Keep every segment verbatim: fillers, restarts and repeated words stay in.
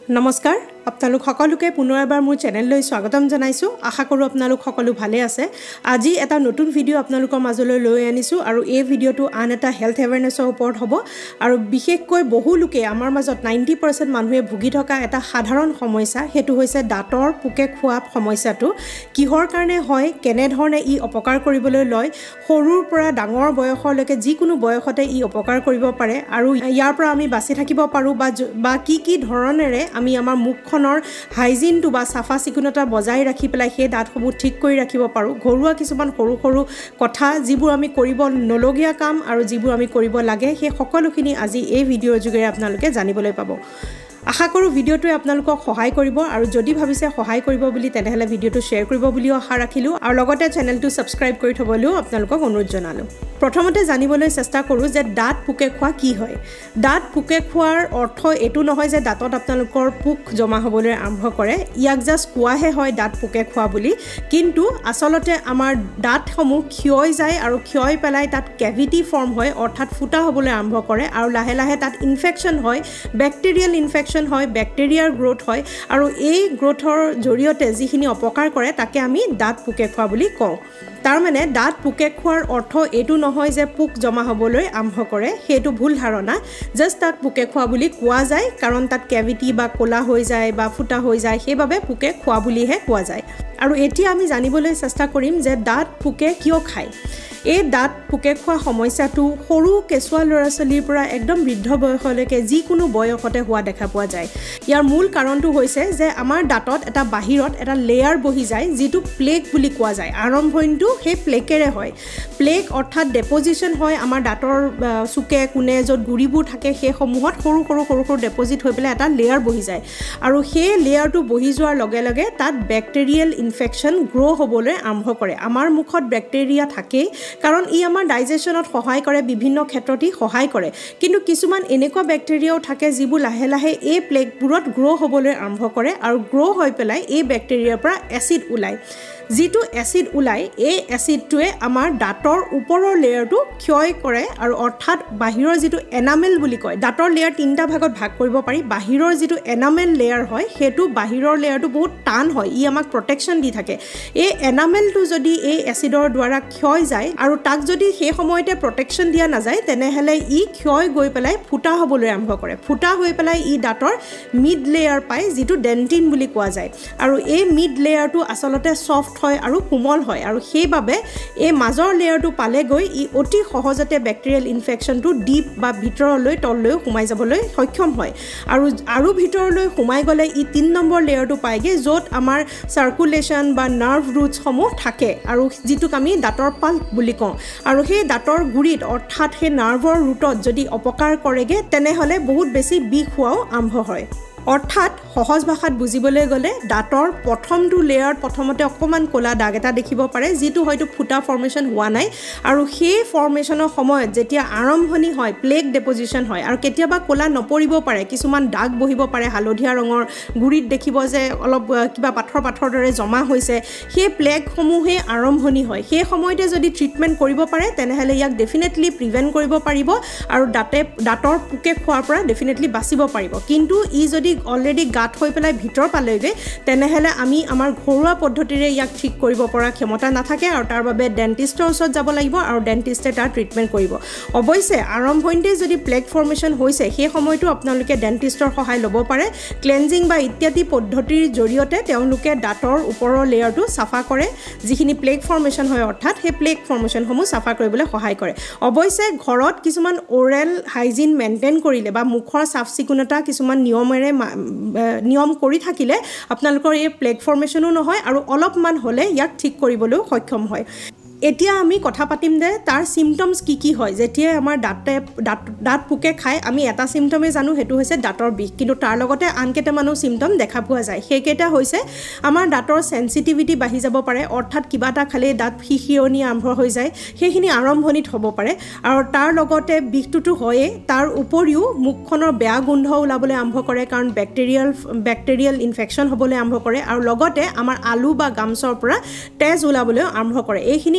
নমস্কাৰ আপোনালোক সকলোকে পুনৰ এবাৰ মোৰ চেনেললৈ স্বাগতম জনাইছো আশা কৰো আপোনালোক সকলো ভালে আছে আজি এটা নতুন ভিডিও আপোনালোকৰ মাজলৈ লৈ আনিছো আৰু এই ভিডিওটো আন এটা হেলথ এৱাৰনেছৰ ওপৰত হ'ব আৰু বিশেষকৈ বহু লোকে আমাৰ মাজত ninety percent মানুহে ভুগি থকা এটা সাধাৰণ সমস্যা হেতু হৈছে দাঁতৰ পোকে খোৱা সমস্যাটো কিহৰ কাৰণে হয় কেনে ধৰণে ই অপকাৰ কৰিবলৈ লয় সৰুৰ পৰা ডাঙৰ বয়সলৈকে যিকোনো বয়সতে ই অপকাৰ কৰিব পাৰে আৰু ইয়াৰ পৰা আমি বাচি থাকিব পাৰো বা বা কি কি ধৰণেৰে আমি আমাৰ মুখখনৰ হাইজিনটো বা সাফা চিকুণতা বজাই ৰাখি পেলাই সেই দাঁতসমূহ ঠিক কৰি ৰাখিব পাৰো ঘৰুৱা কিছুমান সৰু সৰু কথা যিবোৰ আমি কৰিব নলগীয়া কাম আৰু যিবোৰ আমি কৰিব লাগে সেই সকলোখিনি আজি এই ভিডিঅ'ৰ যোগেৰে আপোনালোকে জানিবলৈ পাব আশা কৰো ভিডিওটোৱে আপোনালোকক সহায় কৰিব আৰু যদি ভাবিছে সহায় কৰিব বুলি তেনেহলে ভিডিওটো শেয়াৰ কৰিব বুলি আশা ৰাখিলো আৰু লগতে চেনেলটো সাবস্ক্ৰাইব কৰি থবলৈও আপোনালোকক অনুৰোধ জনালো প্ৰথমতে জানিবলৈ চেষ্টা কৰো যে দাঁত পোকে খোৱা কি হয় দাঁত পোকে খোৱাৰ অৰ্থ এটো নহয় যে দাঁতত আপোনালোকৰ পোক জমা হ'বলৈ আৰম্ভ কৰে ইয়াক জাস্ট কোৱাহে হয় দাঁত পোকে খোৱা বুলি কিন্তু আসলতে আমাৰ দাঁতসমূহ ক্ষয় যায় আৰু ক্ষয় পেলাই তাত কেভিটি ফৰ্ম হয় অৰ্থাৎ ফুটা হ'বলৈ আৰম্ভ কৰে আৰু লাহে লাহে তাত ইনফেকচন হয় ব্যাকটেৰিয়েল ইনফেকচন হয় ব্যাকটেৰিয়াৰ গ্ৰোথ হয় আৰু এই গ্ৰোথৰ জৰিয়তে যিখিনি অপকাৰ কৰে তাকে আমি দাঁত পোকে খোৱা বুলি কওঁ তাৰ মানে দাঁত পোকে খোৱাৰ অৰ্থ এটো নহয় যে পোক জমা হ'বলৈ আৰম্ভ কৰে হেতু ভুল ধাৰণা জাস্ট দাঁত পোকে খোৱা বুলি কোৱা যায় কাৰণ তাত কেভিটি বা কোলা হৈ যায় বা ফুটা হৈ যায় সেইভাবে পোকে খোৱা বুলিহে কোৱা যায় আৰু এতিয়া আমি জানিবলৈ চেষ্টা কৰিম যে দাঁত পোকে কিয় খায় এই দাঁত পোকে খোৱা সমস্যাটো সৰু কেঁচুৱা ল'ৰা-ছোৱালীৰ পৰা একদম বৃদ্ধ বয়সলৈকে যিকোনো বয়সতে হোৱা দেখা পোৱা যায় ইয়াৰ মূল কাৰণটো হৈছে যে আমাৰ দাঁতত এটা বাহিৰত এটা লেয়াৰ বহি যায় যিটো প্লেক বুলি কোৱা যায় আৰম্ভণিটো সেই প্লেকেৰে হয় প্লেক অৰ্থাৎ ডেপজিশন হয় আমাৰ দাঁতৰ চুকে কোণে য'ত গুৰিবোৰ থাকে সেই সমূহত সৰু সৰু সৰু সৰু ডেপজিট হৈ পেলাই এটা লেয়াৰ বহি যায় আৰু সেই লেয়াৰটো বহি যোৱাৰ লগে লগে তাত ব্যাকটেৰিয়েল ইনফেকচন গ্ৰো হ'বলৈ আৰম্ভ কৰে আমাৰ মুখত ব্যাকটেৰিয়া থাকে কাৰণ ই আমাৰ ডাইজেশনত সহায় কৰে বিভিন্ন ক্ষেত্ৰতে সহায় কৰে কিন্তু কিছুমান এনেকুৱা ব্যাকটেৰিয়াও থাকে যিবোৰ লাহে লাহে এই প্লেকবোৰত গ্ৰো হ'বলৈ আৰম্ভ কৰে আৰু গ্ৰো হৈ পেলাই এই ব্যাকটেৰিয়াৰ পৰা এসিড ওলায় যিটো এসিড ওলাই এই এসিডটোৱে আমাৰ দাঁতৰ ওপৰৰ লেয়াৰটো ক্ষয় কৰে আৰু অৰ্থাৎ বাহিৰৰ যিটো এনামেল বুলি কয় দাঁতৰ লেয়াৰ তিনটা ভাগত ভাগ কৰিব পাৰি বাহিৰৰ যিটো এনামেল লেয়াৰ হয় হেতু বাহিৰৰ লেয়াৰটো বহুত টান হয় ই আমাক প্ৰটেকচন দি থাকে এই এনামেলটো যদি এই এসিডৰ দ্বাৰা ক্ষয় যায় আৰু তাক যদি সেই সময়তে প্ৰটেকচন দিয়া নাযায় তেনেহলে ই ক্ষয় গৈ পেলাই ফুটা হ'বলৈ আৰম্ভ কৰে ফুটা হৈ পেলাই ই দাঁতৰ মিড লেয়াৰ পায় যিটো ডেন্টিন বুলি কোৱা যায় আৰু এই মিড লেয়াৰটো আসলতে সফট হয় আৰু কোমল হয় আৰু সেইভাবে এই মাজৰ লেয়াৰটো পালে গৈ ই অতি সহজতে ব্যাকটেৰিয়েল ইনফেকচনটো ডিপ বা ভিতৰলৈ তললৈ সোমাই যাবলৈ সক্ষম হয় আৰু আৰু ভিতৰলৈ সোমাই গলে ই তিন নম্বৰ লেয়াৰটো পায়গে য'ত আমাৰ সাৰ্কুলেশন বা নাৰ্ভ ৰুটস সমূহ থাকে আৰু যিটোক আমি দাঁতৰ পাল্প বুলি কওঁ আৰু সেই দাঁতৰ গুৰিত অৰ্থাৎ সেই নাৰ্ভৰ ৰুটত যদি অপকাৰ কৰেগে তেনেহলে বহুত বেছি বিষ হোৱাও আৰম্ভ হয় অৰ্থাৎ সহজ ভাষাত বুজিবলৈ গলে দাঁতৰ প্ৰথমটো লেয়াৰত প্ৰথমতে অকমান কোলা দাগ এটা দেখিব পাৰে যিটো হয়তো ফুটা ফৰ্মেশন হোৱা নাই আৰু সেই ফৰ্মেশনৰ সময়ত যেতিয়া আৰম্ভণি হয় প্লেক ডেপজিশন হয় আৰু কেতিয়াবা কোলা নপৰিব পাৰে কিছুমান দাগ বহিব পাৰে হালধীয়া ৰঙৰ গুৰিত দেখিব যে অলপ কিবা পাথৰ পাথৰ দৰে জমা হৈছে সেই প্লেক সমূহে আৰম্ভণি হয় সেই সময়তে যদি ট্ৰিটমেন্ট কৰিব পাৰে তেনেহলে ইয়াক ডেফিনেটলি প্ৰিভেন্ট কৰিব পাৰিব আৰু দাঁতে দাঁতৰ পোকে খোৱাৰ পৰা ডেফিনেটলি বাচিব পাৰিব কিন্তু ই যদি অলৰেডি গাত হৈ পেলাই ভিতৰ পালেগে তেনেহলে আমি আমাৰ ঘৰুৱা পদ্ধতিৰে ইয়াক ঠিক কৰিব পৰা ক্ষমতা নাথাকে আৰু তাৰ বাবে ডেন্টিষ্টৰ ওচৰত যাব লাগিব আৰু ডেন্টিষ্টে তাৰ ট্ৰিটমেন্ট কৰিব অৱশ্যে আৰম্ভণিতে যদি প্লেক ফৰ্মেশন হৈছে সেই সময়টো আপোনালোকে ডেন্টিষ্টৰ সহায় ল'ব পাৰে ক্লেনজিং বা ইত্যাদি পদ্ধতিৰ জৰিয়তে তেওঁলোকে দাঁতৰ ওপৰৰ লেয়াৰটো সাফা কৰে যিখিনি প্লেক ফৰ্মেশন হয় অৰ্থাৎ সেই প্লেক ফৰ্মেশনসমূহ সাফা কৰিবলৈ সহায় কৰে অৱশ্যে ঘৰত কিছুমান ওৰেল হাইজিন মেইনটেইন কৰিলে বা মুখৰ সাফ চিকুণতা কিছুমান নিয়মেৰে নিয়ম কৰি থাকিলে আপোনালোকৰ এই প্লেক ফৰ্মেশনো নহয় আৰু অলপমান হলে ইয়াক ঠিক কৰিবলৈ সক্ষম হয় এতিয়া আমি কথা পাতিম যে তাৰ সিম্পটমস কি কি হয় যেতিয়া আমাৰ দাঁতে দাঁত পোকে খায় আমি এটা সিম্পটমে জানো হেতু হৈছে দাঁতৰ বিষ কিন্তু তাৰ লগতে আন কেইটামানো সিম্পটম দেখা পোৱা যায় সেইকেইটা হৈছে আমাৰ দাঁতৰ সেনসিটিভিটি বাঢ়ি যাব পাৰে অৰ্থাৎ কিবা এটা খালে দাঁত খিখিয়নি আৰম্ভ হৈ যায় সেইখিনি আৰম্ভণিত হ'ব পাৰে আৰু তাৰ লগতে বিষটোটো হয়ে তাৰ উপৰিও মুখখনৰ বেয়া গোন্ধ ওলাবলৈ আৰম্ভ কৰে কাৰণ ব্যাকটেৰিয়েল ব্যাকটেৰিয়েল ইনফেকচন হ'বলৈ আৰম্ভ কৰে আৰু লগতে আমাৰ আলু বা গামছৰ পৰা তেজ ওলাবলৈ আৰম্ভ কৰে এইখিনি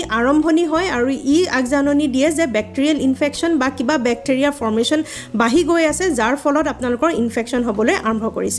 আৰম্ভণি হয় আৰু ই আগজাননী দিয়ে যে ব্যাকটেৰিয়েল ইনফেকশন বা কিবা ব্যাকটেৰিয়া ফৰ্মেশন বাঢ়ি গৈ আছে যাৰ ফলত আপোনালোকৰ ইনফেকশন হ'বলৈ আৰম্ভ কৰিছে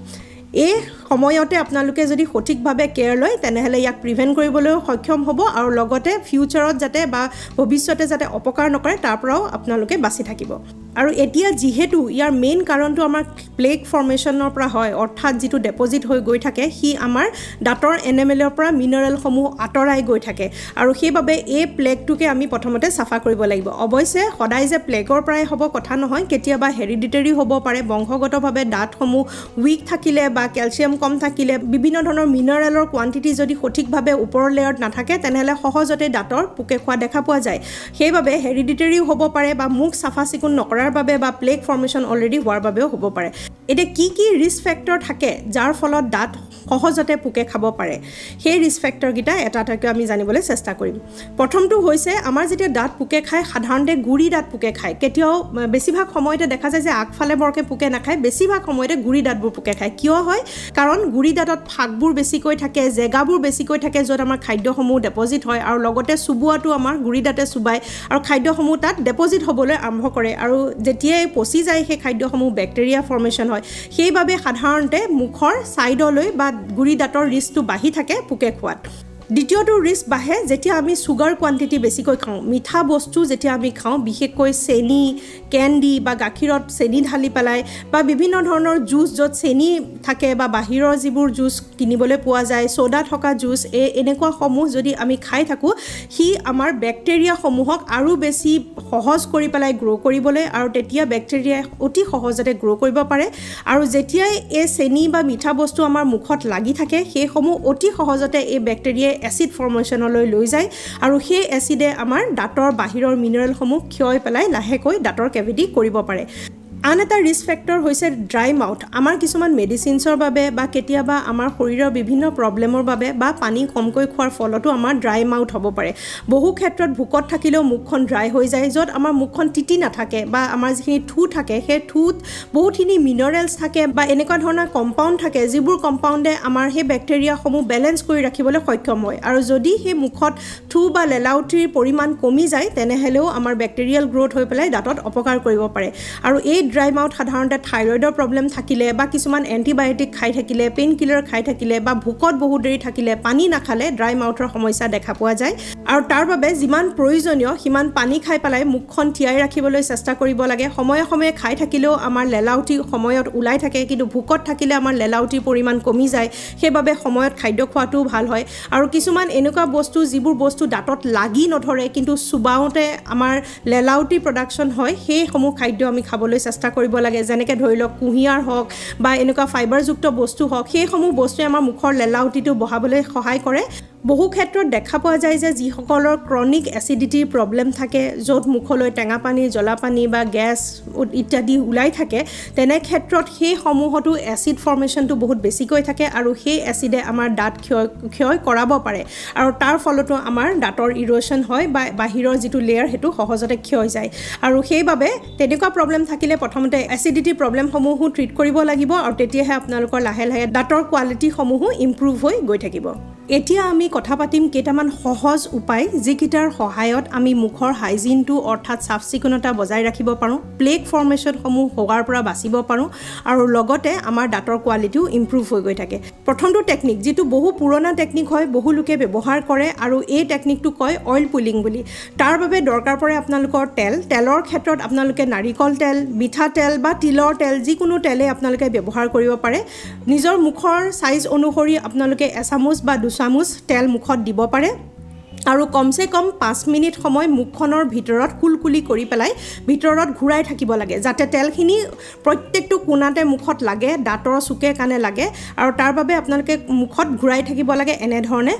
এই সময়তে আপোনালোকে যদি সঠিকভাৱে কেয়াৰ লয় তেনেহলে ইয়াক প্ৰিভেন্ট কৰিবলৈ সক্ষম হ'ব আৰু লগতে ফিউচাৰত যাতে বা ভৱিষ্যতে যাতে অপকাৰ নকৰে তাৰ পৰাও আপোনালোকে বাচি থাকিব আৰু এতিয়া যেহেতু ইয়াৰ মেইন কাৰণটো আমাৰ প্লেক ফৰ্মেশনৰ পৰা হয় অৰ্থাৎ যেটো ডিপজিট হৈ গৈ থাকে হি আমাৰ দাঁতৰ এনামেলৰ পৰা মিনাৰেল সমূহ আঁতৰাই গৈ থাকে আৰু সেইবাবে এই প্লেকটোকে আমি প্ৰথমতে সাফা কৰিব লাগিব অৱশ্যে সদায় যে প্লেকৰ পৰাই হ'ব কথা নহয় কেতিয়াবা হেৰিডিটাৰি হ'ব পাৰে বংশগতভাৱে দাঁতসমূহ উইক থাকিলে বা ক্যালসিয়াম কম থাকিলে বিভিন্ন ধৰণৰ মিনাৰেলৰ কোৱান্টিটি যদি সঠিকভাৱে ওপৰৰ লেয়াৰত নাথাকে তেনেহলে সহজতে দাঁতৰ পোকে খোৱা দেখা পোৱা যায় সেইবাবে হেৰিডিটাৰি হ'ব পাৰে বা মুখ সাফা চিকুণ নকৰাৰ বাবে বা প্লেক ফৰ্মেশন অলৰেডি হোৱাৰ বাবেও হ'ব পাৰে এটা কি কি ৰিস্ক ফেক্টৰ থাকে যাৰ ফলত দাঁত সহজতে পোকে খাব পাৰে সেই ৰিস্ক ফেক্টৰ গিটা এটা এটাকৈ আমি জানিবলৈ চেষ্টা কৰিম প্ৰথমটো হৈছে আমাৰ যেতিয়া দাঁত পোকে খায় সাধাৰণতে গুৰি দাঁত পোকে খায় কেতিয়াও বেছিভাগ সময়তে দেখা যায় যে আগফালে বৰকে পোকে নাখায় বেছিভাগ সময়তে গুৰি দাঁতবোৰ পোকে খায় কিয় হয় কাৰণ গুৰি দাঁতত ফাকবোৰ বেছিকৈ থাকে জেগাবোৰ বেছিকৈ থাকে য'ত আমাৰ খাদ্যসমূহ ডিপজিট হয় আৰু লগতে চুবুৱাটো আমাৰ গুৰি দাঁতে চুবাই আৰু খাদ্যসমূহ তাত ডিপজিট হ'বলৈ আৰম্ভ কৰে আৰু যেতিয়া পচি যায় সেই খাদ্যসমূহ ব্যাকটেৰিয়া ফৰ্মেশন হয় সেইবাবে সাধাৰণতে মুখৰ সাইডলৈ বা গুৰি দাঁতৰ ৰিস্কটো বাঢ়ি থাকে পোকে খোৱাত দ্বিতীয়টো ৰিস্ক বাঢ়ে যেতিয়া আমি সুগাৰ কোৱান্টিটি বেছিকৈ খাওঁ মিঠা বস্তু যেতিয়া আমি খাওঁ বিশেষকৈ চেনি কেন্ডি বা গাখীৰত চেনি ঢালি পেলাই বা বিভিন্ন ধৰণৰ জুচ য'ত চেনি থাকে বা বাহিৰৰ যিবোৰ জুচ কিনিবলৈ পোৱা যায় সোডা থকা জুচ এ এনেকুৱা সমূহ যদি আমি খাই থাকো হি আমাৰ ব্যাকটেৰিয়া সমূহক আৰু বেছি সহজ কৰি পেলাই গ্ৰো কৰিবলৈ আৰু তেতিয়া ব্যাকটেৰিয়া অতি সহজতে গ্ৰো কৰিব পাৰে আৰু যেতিয়া এই চেনি বা মিঠা বস্তু আমাৰ মুখত লাগি থাকে সেই সমূহ অতি সহজতে এই ব্যাকটেৰিয়া এসিড ফৰ্মেশনলৈ লৈ যায় আৰু সেই এসিডে আমাৰ দাঁতৰ বাহিৰৰ মিনাৰেল সমূহ ক্ষয় পেলাই লাহেকৈ দাঁতৰ কেভিটি কৰিব পাৰে আন এটা ৰিস্ক ফেক্টৰ হৈছে ড্ৰাই মাউথ আমাৰ কিছুমান মেডিসিনছৰ বাবে বা কেতিয়াবা আমাৰ শৰীৰৰ বিভিন্ন প্ৰবলেমৰ বাবে বা পানী কমকৈ খোৱাৰ ফলতো আমাৰ ড্ৰাই মাউথ হ'ব পাৰে বহু ক্ষেত্ৰত ভুকত থাকিলেও মুখখন ড্ৰাই হৈ যায় য'ত আমাৰ মুখখন তিতি নাথাকে বা আমাৰ যিখিনি থু থাকে সেই থুত বহুতখিনি মিনাৰেলছ থাকে বা এনেকুৱা ধৰণৰ কম্পাউণ্ড থাকে যিবোৰ কম্পাউণ্ডে আমাৰ সেই ব্যাকটেৰিয়াসমূহ বেলেন্স কৰি ৰাখিবলৈ সক্ষম হয় আৰু যদি সেই মুখত থু বা লেলাউটিৰ পৰিমাণ কমি যায় তেনেহলেও আমাৰ ব্যাকটেৰিয়াল গ্ৰোথ হৈ পেলাই দাঁতত অপকাৰ কৰিব পাৰে আৰু এই ড্ৰাই মাউথ সাধাৰণতে থাইৰয়ডৰ প্ৰবলেম থাকিলে বা কিছুমান এন্টিবায়োটিক খাই থাকিলে পেইন কিলাৰ খাই থাকিলে বা ভুকত বহুত দেৰি থাকিলে পানী নাখালে ড্ৰাই মাউথৰ সমস্যা দেখা পোৱা যায় আৰু তাৰ বাবে যিমান প্ৰয়োজনীয় সিমান পানী খাই পেলাই মুখখন তিয়াই ৰাখিবলৈ চেষ্টা কৰিব লাগে সময়ে সময়ে খাই থাকিলেও আমাৰ লেলাউটি সময়ত উলাই থাকে কিন্তু ভুকত থাকিলে আমাৰ লেলাউটিৰ পৰিমাণ কমি যায় সেইবাবে সময়ত খাদ্য খোৱাটো ভাল হয় আৰু কিছুমান এনেকুৱা বস্তু যিবোৰ বস্তু দাঁতত লাগি নধৰে কিন্তু চুবাওতে আমাৰ লেলাউটি প্ৰডাকশন হয় সেই সমূহ খাদ্য আমি খাবলৈ চেষ্টা কৰিব লাগে যেনেকে ধৰি লওক কুহিয়াৰ হওক বা এনেকুৱা ফাইবাৰযুক্ত বস্তু হওক সেই সমূহ বস্তুৱে আমাৰ মুখৰ লেলাউটিটো বঢ়াবলৈ সহায় কৰে বহু ক্ষেত্ৰত দেখা পোৱা যায় যে যিসকলৰ ক্ৰনিক এচিডিটিৰ প্ৰবলেম থাকে য'ত মুখলৈ টেঙা পানী জ্বলা পানী বা গ্যাস ইত্যাদি উলাই থাকে তেনে ক্ষেত্ৰত সেই সমূহতো এচিড ফৰ্মেশনটো বহুত বেছিকৈ থাকে আৰু সেই এচিডে আমাৰ দাঁত ক্ষয় ক্ষয় কৰাব পাৰে আৰু তাৰ ফলতো আমাৰ দাঁতৰ ইৰোশন হয় বা বাহিৰৰ যেটো লেয়াৰ হেতু সহজতে ক্ষয় যায় আৰু সেইবাবে তেনেকুৱা প্ৰবলেম থাকিলে প্ৰথমতে এচিডিটি প্ৰবলেম সমূহ ট্ৰিট কৰিব লাগিব আৰু তেতিয়াহে আপোনালোকৰ লাহে লাহে দাঁতৰ কোৱালিটি সমূহ ইমপ্ৰুভ হৈ গৈ থাকিব এতিয়া আমি কথা পাতিম কেইটামান সহজ উপায় যিকিটাৰ সহায়ত আমি মুখৰ হাইজিনটো অৰ্থাৎ সাফচিকুণতা বজাই ৰাখিব পাৰো প্লেক ফৰ্মেশন সমূহ হোৱাৰ পৰা বাচিব পাৰো আৰু লগতে আমাৰ দাঁতৰ কোৱালিটিও ইমপ্ৰুভ হৈ গৈ থাকে প্ৰথমটো টেকনিক যেটো বহু পুৰণা টেকনিক হয় বহু লোকে ব্যৱহাৰ কৰে আৰু এই টেকনিকটো কয় অইল পুলিং বুলি তাৰ বাবে দৰকাৰ পৰে আপোনালোকৰ তেল তেলৰ ক্ষেত্ৰত আপোনালোকে নাৰিকল তেল মিঠা তেল বা তিলৰ তেল যিকোনো তেলে আপোনালোকে ব্যৱহাৰ কৰিব পাৰে নিজৰ মুখৰ সাইজ অনুসৰি আপোনালোকে এচামুচ বা চামুচ তেল মুখত দিব পাৰে আৰু কমসে কম পাঁচ মিনিট সময় মুখখনৰ ভিতৰত কুলকুলি কৰি পেলাই ভিতৰত ঘুৰাই থাকিব লাগে যাতে তেলখিনি প্ৰত্যেকটো কোণাতে মুখত লাগে দাঁতৰ চুকে কানে লাগে আৰু তাৰ বাবে আপোনালোকে মুখত ঘুৰাই থাকিব লাগে এনে ধৰণে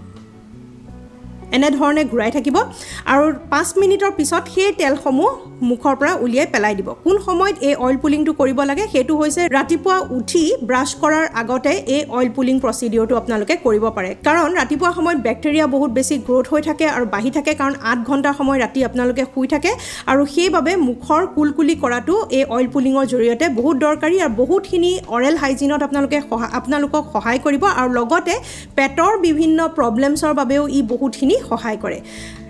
এনে ধৰণে ঘুৰাই থাকিব আৰু পাঁচ মিনিটৰ পিছত সেই তেলসমূহ মুখৰ পৰা উলিয়াই পেলাই দিব কোন সময়ত এই অইল পুলিংটো কৰিব লাগে হেতু হৈছে ৰাতিপুৱা উঠি ব্ৰাশ কৰাৰ আগতে এই অইল পুলিং প্ৰসিডিউৰটো আপোনালোকে কৰিব পাৰে কাৰণ ৰাতিপুৱা সময়ত ব্যাকটেৰিয়া বহুত বেছি গ্ৰোথ হৈ থাকে আৰু বাঢ়ি থাকে কাৰণ আঠ ঘণ্টা সময় ৰাতি আপোনালোকে শুই থাকে আৰু সেইবাবে মুখৰ কুলকুলি কৰাটো এই অইল পুলিংৰ জৰিয়তে বহুত দৰকাৰী আৰু বহুতখিনি অৰেল হাইজিনত আপোনালোকে আপোনালোকক সহায় কৰিব আৰু লগতে পেটৰ বিভিন্ন প্ৰবলেমছৰ বাবেও ই বহুতখিনি সহায় কৰে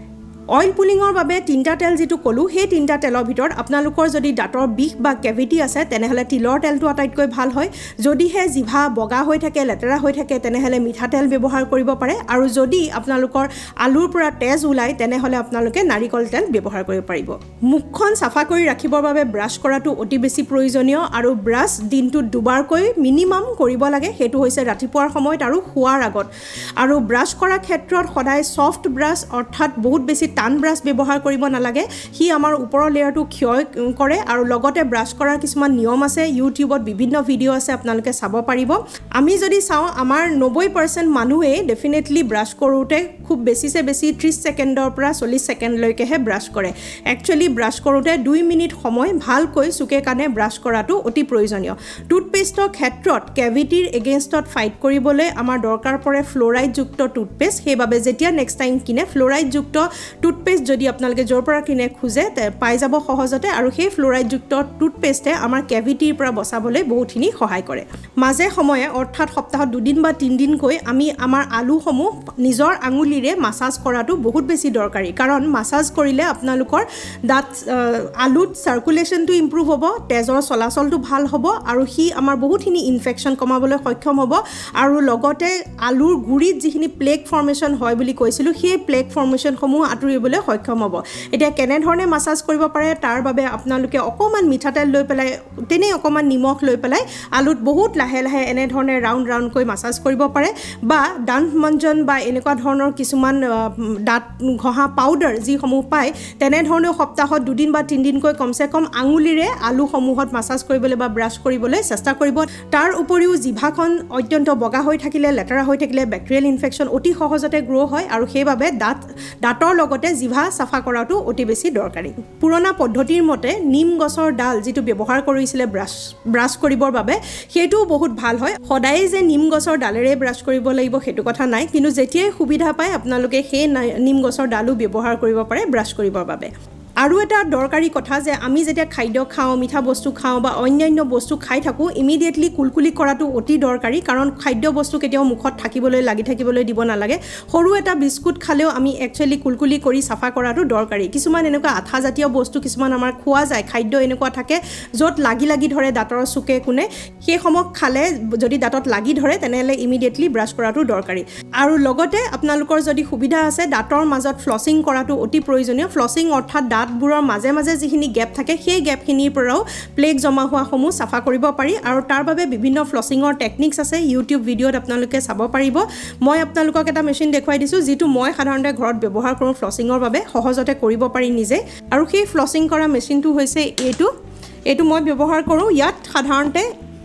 অইল পুলিঙৰ বাবে তিনটা তেল যেটো কলো হে তিনটা তেলৰ ভিতৰত আপোনালোকৰ যদি দাঁতৰ বিষ বা কেভিটি আছে তেনেহলে তিলৰ তেলটো আটাইতকৈ ভাল হয় যদি হে জিভা বগা হৈ থাকে লেতেৰা হৈ থাকে তেনেহলে মিঠা তেল ব্যৱহাৰ কৰিব পাৰে আৰু যদি আপোনালোকৰ আলুৰ পৰা তেজ ওলাই তেনেহলে আপোনালোকে নাৰিকল তেল ব্যৱহাৰ কৰিব পাৰিব মুখখন সাফা কৰি ৰাখিবৰ বাবে ব্ৰাছ কৰাটো অতি বেছি প্ৰয়োজনীয় আৰু ব্ৰাছ দিনটোত দুবাৰকৈ মিনিমাম কৰিব লাগে হেতু হৈছে ৰাতিপুৱাৰ সময়ত আৰু শুৱাৰ আগত আৰু ব্ৰাছ কৰাৰ ক্ষেত্ৰত সদায় সফট ব্ৰাছ অৰ্থাৎ বহুত বেছি টান ব্ৰাছ ব্যৱহাৰ কৰিব নালাগে হি আমাৰ ওপৰৰ লেয়াৰটো ক্ষয় কৰে আৰু লগতে ব্ৰাছ কৰাৰ কিছুমান নিয়ম আছে ইউটিউবত বিভিন্ন ভিডিও আছে আপোনালোকে চাব পাৰিব আমি যদি চাও আমাৰ নব্বৈ পাৰ্চেণ্ট মানুহে ডেফিনেটলি ব্ৰাছ কৰোতে খুব বেছিছে বেছি ত্ৰিশ ছেকেণ্ডৰ পৰা চল্লিশ ছেকেণ্ড লৈকেহে ব্ৰাছ কৰে একচুয়ালি ব্ৰাছ কৰোতে দুই মিনিট সময় ভালকৈ সুকে কানে ব্ৰাছ কৰাটো অতি প্ৰয়োজনীয় টুথপেষ্টৰ ক্ষেত্ৰত কেভিটিৰ এগেইনষ্টত ফাইট কৰিবলৈ আমাৰ দৰকাৰ পৰে ফ্লোৰাইড যুক্ত টুথপেষ্ট সেইবাবে যেতিয়া নেক্সট টাইম কিনে ফ্লোৰাইড যুক্ত টুথপেষ্ট যদি আপোনালোকে জোৰ পৰা কিনে খুজে পাই যাব সহজতে আৰু সেই ফ্লোৰাইড যুক্ত টুথপেষ্টে আমাৰ কেভিটিৰ পৰা বচাবলৈ বহুতখিনি সহায় কৰে মাজে সময়ে অৰ্থাৎ সপ্তাহত দুদিন বা তিন দিন কৈ আমি আমাৰ আলুসমূহ নিজৰ আঙুলিৰে মাসাজ কৰাটো বহুত বেছি দৰকাৰী কাৰণ মাসাজ কৰিলে আপোনালোকৰ দাঁত আলুত সাৰ্কুলেশনটো ইমপ্ৰুভ হ'ব তেজৰ চলাচলটো ভাল হ'ব আৰু হি আমাৰ বহুতখিনি ইনফেকশন কমাবলৈ সক্ষম হ'ব আৰু লগতে আলুৰ গুৰিত যিখিনি প্লেক ফৰ্মেশন হয় বুলি কৈছিলো সেই প্লেক ফৰ্মেশন সমূহ আঁতৰিবলৈ সক্ষম হ'ব এতিয়া কেনে ধৰণে মাসাজ কৰিব পাৰে তাৰ বাবে আপোনালোকে অকমান মিঠাতেল লৈ পেলাই তেনে অকমান নিমখ লৈ পেলাই আলুত বহুত লাহে লাহে এনে ধৰণে ৰাউন্ড ৰাউন্ড কৈ মাসাজ কৰিব পাৰে বা দাঁত মঞ্জন বা এনেকুৱা ধৰণৰ কিছুমান দাঁত ঘহা পাউডাৰ যি সমূহ পায় তেনে ধৰণে সপ্তাহত দুদিন বা তিন দিন কৈ কমসে কম আঙুলিৰে আলু সমূহত মাসাজ কৰিবলৈ বা ব্ৰাছ কৰিবলৈ চেষ্টা কৰিব তাৰ উপৰিও জিভাখন অত্যন্ত বগা হৈ থাকিলে লেতেৰা হৈ থাকিলে বেক্টেৰিয়েল ইনফেকশন অতি সহজতে গ্ৰো হয় আৰু সেইবাবে দাঁত দাঁতৰ লগতে জিভা সাফা কৰাটো অতি বেছি দৰকাৰী পুৰণা পদ্ধতিৰ মতে নিম গছৰ ডাল যেটো ব্যৱহাৰ কৰিছিলে ব্ৰাছ ব্ৰাছ কৰিবৰ বাবে হেতু বহুত ভাল হয় সদায় যে নিম গছৰ ডালেৰে ব্ৰাছ কৰিব লাগিব হেতু কথা নাই কিন্তু যেতিয়াই সুবিধা পায় আপোনালোকে সেই নিম গছৰ ডালু ব্যৱহাৰ কৰিব পাৰে ব্ৰাছ কৰিবৰ বাবে আৰু এটা দৰকাৰী কথা যে আমি যেতিয়া খাদ্য খাও মিঠা বস্তু খাও বা অন্যান্য বস্তু খাই থাকো ইমিডিয়েটলি কুলকুলি কৰাটো অতি দৰকাৰী কাৰণ খাদ্য বস্তু কেতিয়াও মুখত থাকিবলৈ লাগি থাকিবলৈ দিব নালাগে সৰু এটা বিস্কুট খালেও আমি একচুয়ালি কুলকুলি কৰি সাফা কৰাটো দৰকাৰী কিছুমান এনেকুৱা আঠা জাতীয় বস্তু কিছুমান আমাৰ খোৱা যায় খাদ্য এনেকুৱা থাকে যত লাগি লাগি ধৰে দাঁতৰ সুকে কোনে সেই সমক খালে যদি দাঁতত লাগি ধৰে তেনেহলে ইমিডিয়েটলি ব্ৰাছ কৰাটো দৰকাৰী আৰু লগতে আপোনালোকৰ যদি সুবিধা আছে দাঁতৰ মাজত ফ্লসিং কৰাটো অতি প্ৰয়োজনীয় ফ্লসিং অৰ্থাৎ দাঁত বুৰৰ মাজে মাজে যিখিনি গ্যাপ থাকে সেই গ্যাপখিনিৰ পৰাও প্লেক জমা হোৱা সমূহ সাফা কৰিব পাৰি আৰু তাৰ বাবে বিভিন্ন ফ্লসিংৰ টেকনিক্স আছে ইউটিউব ভিডিওত আপোনালোকে চাব পাৰিব মই আপোনালোকক এটা মেচিন দেখুৱাই দিছো যেটো মই সাধাৰণতে ঘৰত ব্যৱহাৰ কৰোঁ ফ্লসিংৰ বাবে সহজতে কৰিব পাৰি নিজে আৰু সেই ফ্লসিং কৰা মেচিনটো হৈছে এটো এটো মই ব্যৱহাৰ কৰোঁ ইয়াত সাধাৰণতে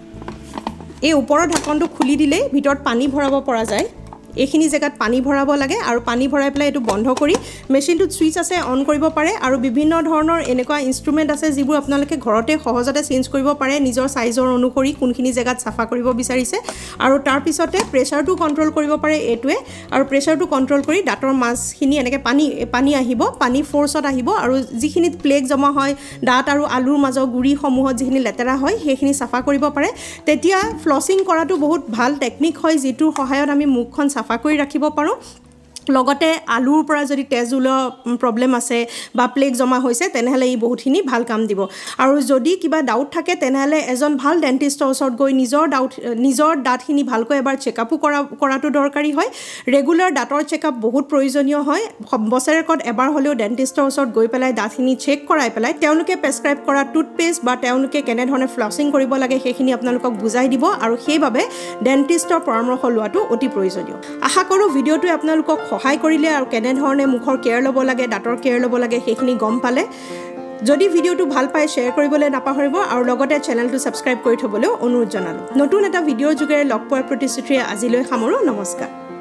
এই ওপৰৰ ঢাকনটো খুলি দিলে ভিতৰত পানী ভৰাব পৰা যায় এইখিনি জায়গাত পানী ভৰাব লাগে আৰু পানী ভৰাই পেলাই এটো বন্ধ কৰি মেচিনটোত সুইচ আছে অন কৰিব পাৰে আৰু বিভিন্ন ধৰণৰ এনেকুৱা ইনস্ট্ৰুমেন্ট আছে যিবোৰ আপোনালোকে ঘৰতে সহজতে চেঞ্জ কৰিব পাৰে নিজৰ সাইজৰ অনুসৰি কোনখিনি জায়গাত সাফা কৰিব বিচাৰিছে আৰু তাৰ পিছতে প্ৰেসাৰটো কন্ট্ৰোল কৰিব পাৰে এটোৱে আৰু প্ৰেসাৰটো কন্ট্ৰোল কৰি দাঁতৰ মাছখিনি এনেকৈ পানী পানী আহিব পানী ফোৰ্সত আহিব আৰু যিখিনি প্লেক জমা হয় দাঁত আৰু আলুৰ মাজৰ গুৰি সমূহত যিখিনি লেতেৰা হয় সেইখিনি সাফা কৰিব পাৰে তেতিয়া ফ্লসিং কৰাটো বহুত ভাল টেকনিক হয় যেটোৰ সহায়ত আমি মুখখন সাফা কৰি ৰাখিব পাৰো লগতে আলুৰ পৰা যদি তেজুলৰ প্ৰবলেম আছে বা প্লেক জমা হৈছে তেনেহলে ই বহুতখিনি ভাল কাম দিব আৰু যদি কিবা ডাউট থাকে তেনেহলে এজন ভাল ডেন্টিষ্টৰ ওচৰত গৈ নিজৰ ডাউট নিজৰ দাঁতখিনি ভালকৈ এবাৰ চেকআপ কৰা কৰাটো দৰকাৰী হয় ৰেগুলাৰ দাঁতৰ চেকআপ বহুত প্ৰয়োজনীয় হয় বছৰেকত এবাৰ হলেও ডেন্টিষ্টৰ ওচৰত গৈ পেলাই দাঁতখিনি চেক কৰাই পেলাই তেওঁলোকে প্ৰেছক্ৰাইব কৰা টুথপেষ্ট বা তেওঁলোকে কেনে ধৰণে ফ্লসিং কৰিব লাগে সেইখিনি আপোনালোকক বুজাই দিব আৰু সেইবাবে ডেন্টিষ্টৰ পৰামৰ্শ লোৱাটো অতি প্ৰয়োজনীয় আশা কৰো ভিডিওটোৱে আপোনালোকক সহায় কৰিলে আৰু কেনে ধৰণে মুখৰ কেয়াৰ ল'ব লাগে দাঁতৰ কেয়াৰ ল'ব লাগে সেইখিনি গম পালে যদি ভিডিওটো ভাল পায় শেয়াৰ কৰিবলৈ নাপাহৰিব আৰু লগতে চেনেলটো সাবস্ক্ৰাইব কৰি থবলৈ অনুৰোধ জনালো নতুন এটা ভিডিওৰ যোগেৰে লগ পোৱাৰ প্ৰতিশ্ৰুতিৰে আজিলৈ সামৰো নমস্কাৰ